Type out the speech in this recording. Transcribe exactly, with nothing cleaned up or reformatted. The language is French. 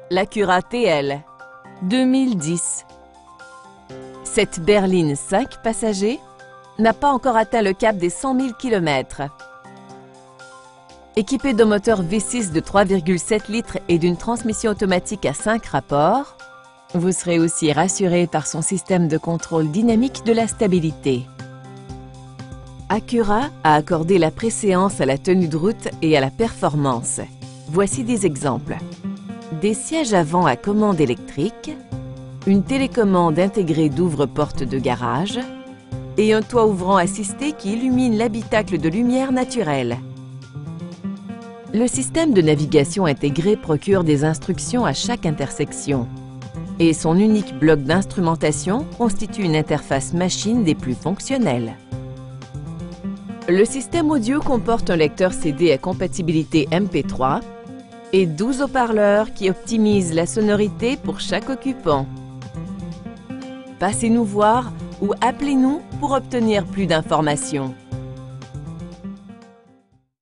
l'Acura T L deux mille dix. Cette berline cinq passagers n'a pas encore atteint le cap des cent mille kilomètres. Équipée d'un moteur V six de trois virgule sept litres et d'une transmission automatique à cinq rapports, vous serez aussi rassuré par son système de contrôle dynamique de la stabilité. Acura a accordé la préséance à la tenue de route et à la performance. Voici des exemples. Des sièges avant à commande électrique, une télécommande intégrée d'ouvre-porte de garage et un toit ouvrant assisté qui illumine l'habitacle de lumière naturelle. Le système de navigation intégré procure des instructions à chaque intersection et son unique bloc d'instrumentation constitue une interface machine des plus fonctionnelles. Le système audio comporte un lecteur C D à compatibilité M P trois et douze haut-parleurs qui optimisent la sonorité pour chaque occupant. Passez nous voir ou appelez-nous pour obtenir plus d'informations.